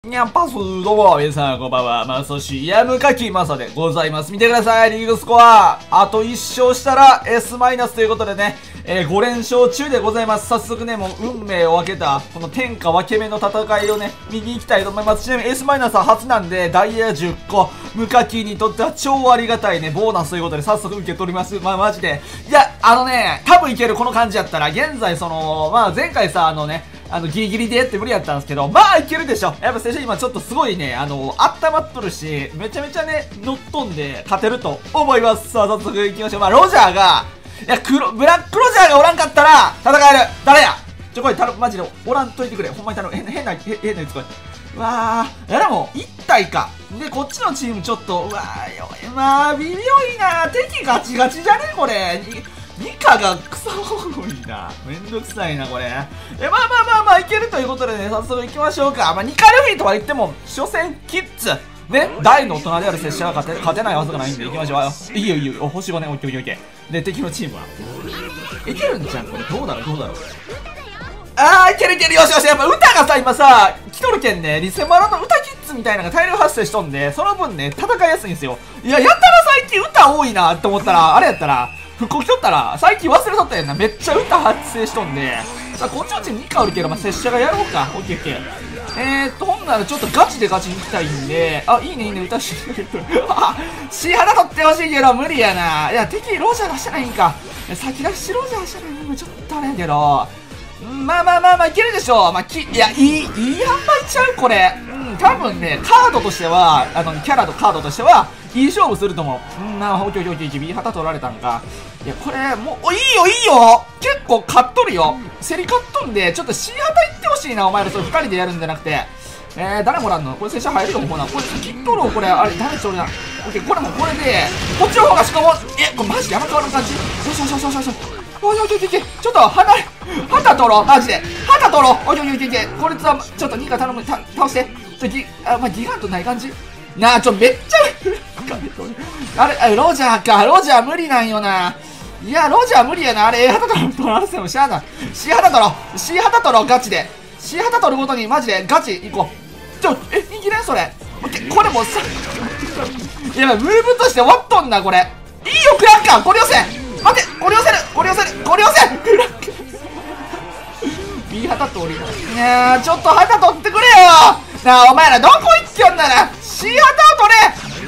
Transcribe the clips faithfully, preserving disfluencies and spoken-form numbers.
にゃんぱす、どうも、皆さん、こんばんは。まさし、やむかきまさでございます。見てください、リーグスコア。あといっ勝したら エス マイナスということでね、えー、ご連勝中でございます。早速ね、もう運命を分けた、この天下分け目の戦いをね、見に行きたいと思います。ちなみに エス マイナスは初なんで、ダイヤじゅっこ、無課金にとっては超ありがたいね、ボーナスということで、早速受け取ります。まあ、マジで。いや、あのね、多分いける、この感じやったら、現在、その、まあ、前回さ、あのね、あの、ギリギリでやって無理やったんですけど、まあいけるでしょ。やっぱ先生今ちょっとすごいね、あの、温まっとるし、めちゃめちゃね、乗っ飛んで勝てると思います。さあ、早速行きましょう。まあ、ロジャーが、いや、黒、ブラックロジャーがおらんかったら、戦える。誰やちょ、これ、たる、マジで、おらんといてくれ。ほんまに頼む。変な、変な、変なやつこれ。うわー、いやでも、一体か。で、こっちのチームちょっと、うわー、よい、まあ、微妙いな。敵ガチガチじゃねこれ。ニカがクソ多いな。めんどくさいな、これ。え、まあまあまあまあ、いけるということでね、早速行きましょうか。まあ、ニカルフィとは言っても、所詮キッズ。ね、大の大人である拙者が勝て、勝てないはずがないんで、行きましょう。いいよいいよ。星ごね、オッケーオッケーオッケー。で、敵のチームは。いけるんじゃん、これ。どうだろう、どうだろう。あー、いけるいける。よしよし。やっぱ歌がさ、今さ、来とるけんね、リセマラの歌キッズみたいなのが大量発生しとんで、その分ね、戦いやすいんですよ。いや、やったら最近歌多いなって思ったら、あれやったら、復刻しとったら、最近忘れとったやんな。めっちゃ歌発生しとんで。さあ、こっちのチームにかおるけど、まあ、拙者がやろうか。オッケーオッケー。えーっと、ほんならちょっとガチでガチに行きたいんで、あ、いいねいいね、歌してくれる。あ、C 肌取ってほしいけど、無理やな。いや、敵ロジャー出してないんか。先出しロジャーしてないのちょっとあれやけど。まあまあまあまあ、いけるでしょう。まあ、き、いや、いい、いい販売ちゃうこれ。うん、多分ね、カードとしては、あの、キャラとカードとしては、いい勝負すると思う。うん、なあ、オッケーオッケーオッケー、B 旗取られたんか。いや、これ、もう、お、いいよ、いいよ結構勝っとるよ。競り勝っとんで、ちょっと C 旗行ってほしいな、お前ら。それふたりでやるんじゃなくて。えー、誰もらんのこれ、拙者入るよ、ほら。これ、切っとるこれ、あれ、誰ちょるな。オッケー、これもこれで、こっちの方がしかも、え、これマジで山川の感じよしよしよしよしよし。おいおいおいおいおい、ちょっと離れ、旗取ろう、マジで。旗取ろう。おいおいおいおいおい、これは、ちょっとニカ頼む、た、倒して。ちょ、ギ、あ、まあ、ギガントない感じなあ、ちょ、めっちゃ、あれ、あれ、ロジャーか、ロジャー無理なんよな。いや、ロジャー無理やな。あれ、A 旗取ろう、取られてもしゃあない。C 旗取ろう、C 旗取ろう、ガチで。C 旗取るごとに、マジで、ガチ、いこう。ちょ、え、いきれんそれ。オッケー、これもうさ、いや、ムーブとして終わっとんな、これ。いいよ、クラッカー、これ寄せ。待って、これ寄せる、これ寄せる、これ寄せる。クラッカー。B 旗取り。いやー、ちょっと旗取ってくれよ。なあ、お前らどこ行っきょんなら C 旗を取れ。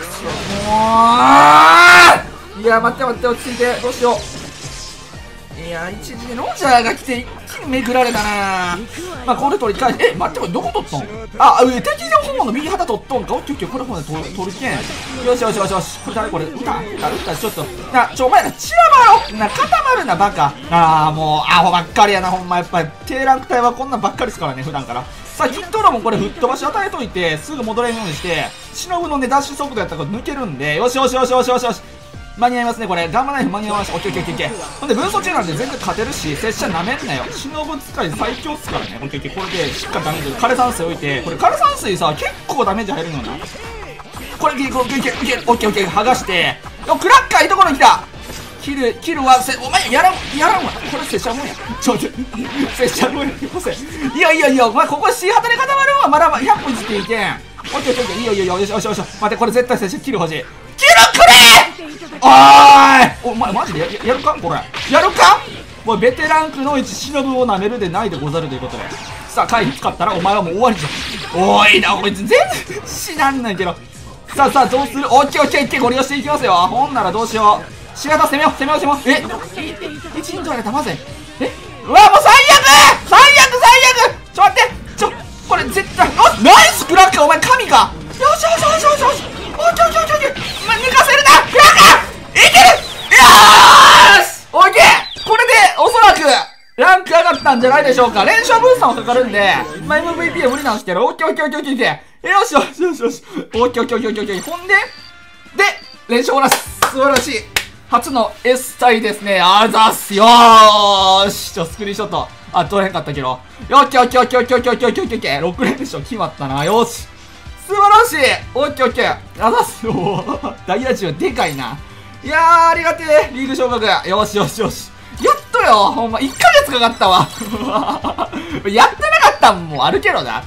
もう、いや、待って待って、落ち着いて、どうしよう。いや、一時にロジャーが来て一気にめくられたな。まあ、これ取り返し、え、待って、これどこ取っとん。あ、上、敵の方の B 旗取っとんか。オッケーオッケー、これほんで取る、取るけん。よしよしよしよし。これ誰これ、歌歌歌、ちょっと。な、ちょ、お前ら散らばろう。な、固まるな、バカ。あー、もう、アホばっかりやな、ほんま。やっぱり、低ランク帯はこんなんばっかりですからね、普段から。さあ、キットロもこれ吹っ飛ばし与えといて、すぐ戻れるようにして、忍のね、ダッシュ速度やったらこれ抜けるんで、よしよしよしよしよしよし。間に合いますね、これ。ガンマナイフ間に合いました。オッケーオッケーオッケー。ほんで、分走中なんで全然勝てるし、拙者なめんなよ。忍使い最強っすからね。オッケーオッケー。これでしっかりダメージ。枯山水置いて、これ枯山水さ、結構ダメージ入るのよな。これ、オッケーオッケーオッケー。オッケーオッケー。剥がして。よ、クラッカーいいところに来た。キル、キルはせ、お前やらん、やらんわ。これ拙者もんや。ちょ、ちょ、拙者もんや。いやいやいや、お前ここ C 旗で固まるわ。まだひゃっぽいじっていけん。オッケーオッケーオッケー。いいよいいよ、よしよしよし。待って、これ絶対拙者キル欲しい。キルくれおーい、お前マジで や, やるかこれやるか。もうベテランクのいち忍をなめるでないでござるということで、さあ回避使ったらお前はもう終わりじゃん。おーいな、こいつ全然死なんないけど。さあさあどうする。オッケーオッケーオッケー、ご利用していきますよ。ほんならどうしよう。シアター攻めよう攻めよう攻めよう。えいちイントあげた、まずい。え、うわもう最悪最悪最悪。ちょ待って、ちょこれ絶対、おナイスクラッカー、お前神か。よしよしよしよしよし。オッケーオッケーオッケーオッケー。お前抜かせるなクラッカー。いける。よーしオッケー。これでおそらくランク上がったんじゃないでしょうか。連勝分散もかかるんで、まあ、エムブイピー は無理なんですけど、オッケーオッケーオッケーオッケーオッケー。よしよしよしよし。オッケーオッケーオッケーオッケーオッケー。ほんで、で、連勝なし。素晴らしい。初の S 体ですね。あざっすよーし。ちょ、スクリーンショット。あ、取れへんかったけど。オッケーオッケーオッケーオッケーオッケーオッケーオッケーオッケー。ろく連勝決まったな。よし。素晴らしい。オッケーオッケー。あざっすよー。ダイヤじゅうでかいな。いやー、ありがてえ。リーグ昇格。よしよしよし。やっとよ。ほんま、いっかげつかかったわ。やってなかったんもあるけどな。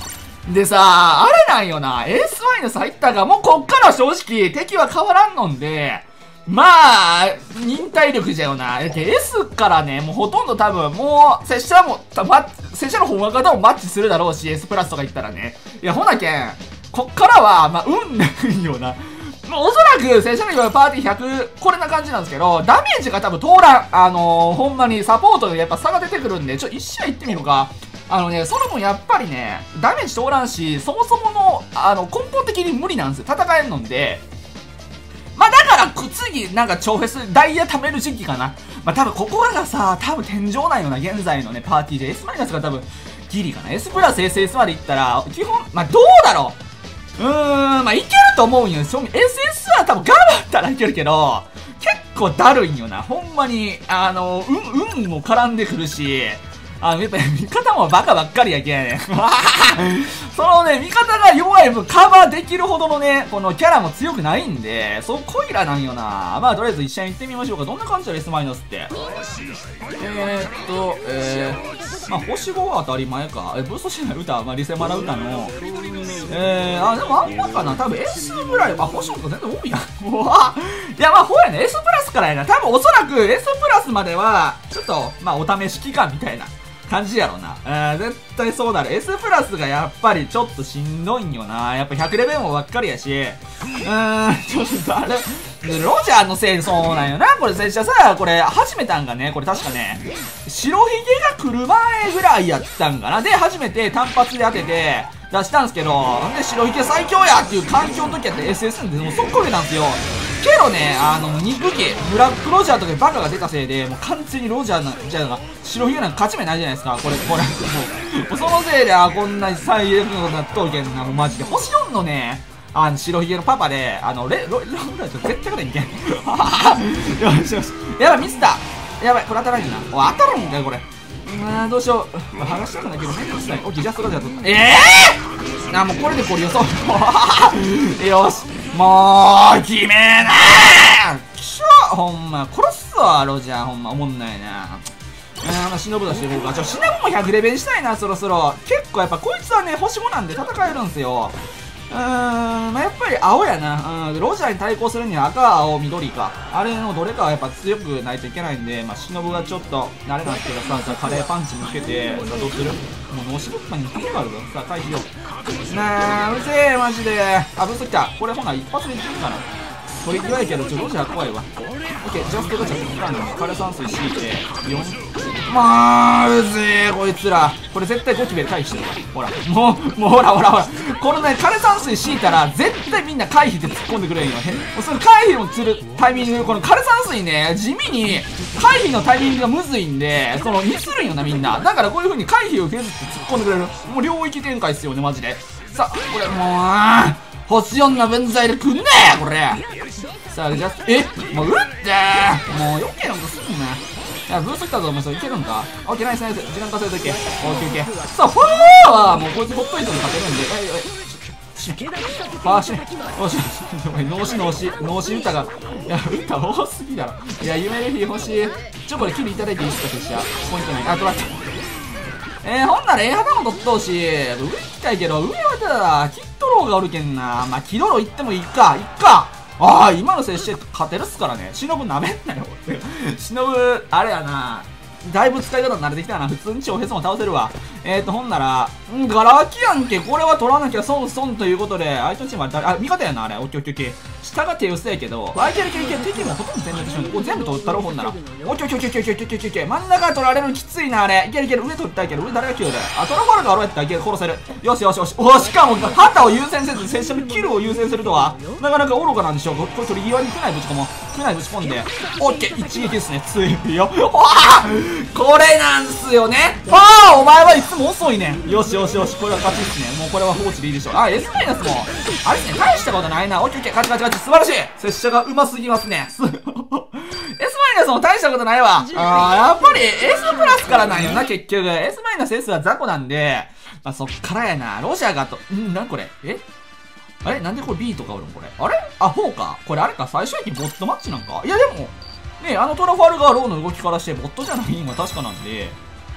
でさ、あれなんよな、エースマイナス入ったが、もうこっから正直敵は変わらんのんで、まあ、忍耐力じゃよな。S からね、もうほとんど多分、もう、拙者も、ま、拙者の方角もマッチするだろうし、S プラスとか言ったらね。いや、ほなけん、こっからは、まあ、運ないよな。もうおそらく、拙者の今パーティーひゃく、これな感じなんですけど、ダメージが多分通らん。あのー、ほんまにサポートでやっぱ差が出てくるんで、ちょ、一試合行ってみるか。あのね、それもやっぱりね、ダメージ通らんし、そもそもの、あの、根本的に無理なんですよ。戦えんのんで。まあだから、次、なんか超フェス、ダイヤ貯める時期かな。まあ多分ここがさ、多分天井なんよな、現在のね、パーティーで。S マイナスが多分、ギリかな。S プラス エスエス までいったら、基本、まあどうだろう。うーん、まあいけると思うんよ。エスエス は多分頑張ったらいけるけど、結構だるいんよな。ほんまに、あの、運、運も絡んでくるし、あの、やっぱり味方もバカばっかりやけやねん。そのね、味方が弱い分カバーできるほどのね、このキャラも強くないんで、そこいらなんよな。まあ、とりあえず一緒に行ってみましょうか。どんな感じだ、S マイナスって。えーっと、えー、まあ、星ごは当たり前か。え、ブーストしない歌、まあ、リセマラ歌の、えー、あ、でもあんまかな。多分 S ぐらい、あ、星の方が全然多いやん。うわいや、まあ、ほうやね。S プラスからやな。多分おそらく S プラスまでは、ちょっと、まあ、お試し期間みたいな感じやろな。えー、絶対そうなる。S プラスがやっぱりちょっとしんどいんよな。やっぱひゃくレベルもばっかりやし。うーん、ちょっとあれ、ロジャーのせいそうなんよな。これ拙者さ、これ始めたんがね、これ確かね、白ひげが来る前ぐらいやったんかな。で、初めて単発で当てて出したんすけど、で、白ひげ最強やっていう環境の時やって エスエス でもう速攻出たんすよ。けどね、あの、肉系、ブラックロジャーとかバカが出たせいで、もう完全にロジャーな、じゃあ、白ひげなんか勝ち目ないじゃないですか、これ、これ。もう、そのせいで、あ、こんなに最悪のことなっとるけんな、もうマジで。星よんのね、あの、白ひげのパパで、あの、レ、ロ、ロ、ロ、絶対勝てんけん。よしよし。やばい、ミスった。やばい、これ当たらんよな。おい、当たるんかよ、これ。うーん、どうしよう。剥がしたくないけど、変なしない。オッケー、ジャストロジャーと。ええー、あ、もうこれでこれ予想。よし。もう、決めなーきしょほんま、殺すわ、ロジャー。ほんま、おもんないな。えー、まあ、忍ぶ出してるか。ちょ、忍もひゃくレベルしたいな、そろそろ。結構やっぱ、こいつはね、星ごなんで戦えるんすよ。うーん、まあ、やっぱり青やな。うん、ロジャーに対抗するには赤、青、緑か。あれのどれかはやっぱ強くないといけないんで、まあ、忍がちょっと、慣れなんですけどさ、じゃあカレーパンチ向けて、さあどうするもう、脳死物ににがあるぞ。さあ、回避よう。なあ、うるせえ、マジで。あ、ブースト来た。これほな、一発でいけるかな。トリックはいけど、ちょ、ロジャー怖いわ。オッケー、ジャストガチャ使うんだ。枯山水敷いて、よん。まあ、うぜえ、こいつら。これ絶対ゴキベル回避してるわ。ほら、もう、もうほらほらほら。このね、枯山水敷いたら、絶対みんな回避で突っ込んでくれんよ。へその回避をするタイミング、この枯山水ね、地味に、回避のタイミングがむずいんで、その、ミスるんよな、みんな。だからこういう風に回避を削って突っ込んでくれる。もう領域展開っすよね、マジで。さあ、これ、もう、星よんの分際でくんねえこれ。さあ、じゃあ、えもう撃ってーもう余計なことすんな。いや、ブースト来たぞ、お前それいけるんかオッケー、ナイスナイス。時間稼いでいけ。オッケーオッケー。さあ、ファーはもうこいつほっといても勝てるんで。えいえい。しめ。ファーしめ。おし、お前、脳死脳死。脳死歌が。いや、歌多すぎだろ。いや、夢レフィ欲しい。ちょ、これキルいただいていいっすか、拙者。ポイントない。あ、取られた。えー、ほんなら A 肌も取っとうし、上行きたいけど、上はただ、キットローがおるけんな。まあ、キドロー行ってもいいか、いっか。ああ、今の接して勝てるっすからね。忍なめんなよ。忍、あれやな。だいぶ使い方慣れてきたな。普通に超フェスも倒せるわ。えーと、ほんなら、んガラ空きやんけ。これは取らなきゃ損損ということで、相手のチームは誰、あ、味方やな、あれ。オッケーオッケーオッケー。下が手薄やけど、あ、いけるいけるいける。敵もほとんど全滅しない。これ全部取ったろ、ほんなら。オッケーオッケーオッケーオッケーオッケーオッケーオッケー。真ん中取られるのきついな、あれ。いけるいける。上取ったいけど、上誰がキルだよ。あ、トラファルガーロやったらいける。殺せる。よしよしよし。おしかも、旗を優先せず、拙者のキルを優先するとは、なかなか愚かなんでしょう。これ取り際に来ないぶち込もう。来ないぶち込んで。オッケー、一撃ですね。強いよ。わあこれなんすよね。わあお前はいつも遅いねん。よしよしよし。これは勝ちっすね。もうこれは放置でいいでしょう。あ、S マイナスも。あれっすね。大したことないな。オッケーオッケー。勝ち勝ち勝ち。素晴らしい。拙者がうますぎますね。S マイナスも大したことないわ。あー、やっぱり S プラスからなんよな、結局。S マイナス S は雑魚なんで、まあ、そっからやな。ロジャーがと、んなんこれえあれなんでこれ B とかおるんこれ。あれあ、フォーか。これあれか。最初駅ボットマッチなんかいやでも、ねあのトラファルガーローの動きからしてボットじゃないんは確かなんで、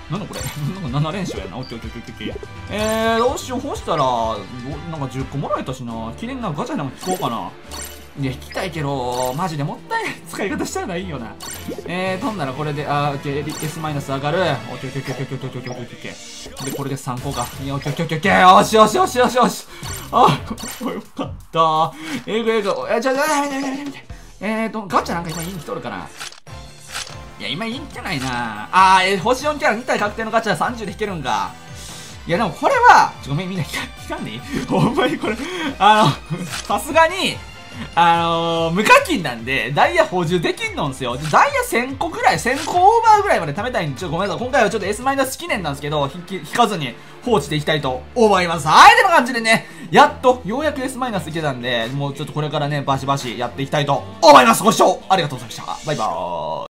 なんだこれなんかなな連勝やな。オッケーオッケーオッケーオッケー。えー、どうしよう。干したら、なんかじゅっこもらえたしな。記念なガチャでも引こうかな。いや、引きたいけど、マジでもったいない使い方したらないよな。えー、飛んだらこれで、あー、オッケー、S マイナス上がる。オッケーオッケーオッケーオッケーオッケーオッケーオッケーオッケー。で、これでさんこか。いや、オッケーオッケーオッケーオッケー。よしよしよしよしよし。あー、よかった。えぐえぐ。え、ちょ、ちょ、やめてやめてやめて。えーと、ガチャなんか今人気取るかな。いや、今人気ないな。あー、えー、星よんキャラに体確定のガチャさんじゅうで引けるんか。いや、でもこれは、ちょ、ごめん、みんな引か、引かんでいいほんまにこれ、あの、さすがに、あのー、無課金なんで、ダイヤ補充できんのんすよ。ダイヤせんこくらい、せんこオーバーぐらいまで貯めたいんで、ちょっとごめんなさい。今回はちょっと S マイナス記念なんですけど、引き、引かずに放置でいきたいと思います。はい、てな感じでね、やっと、ようやく S マイナスいけたんで、もうちょっとこれからね、バシバシやっていきたいと思います。ご視聴ありがとうございました。バイバーイ。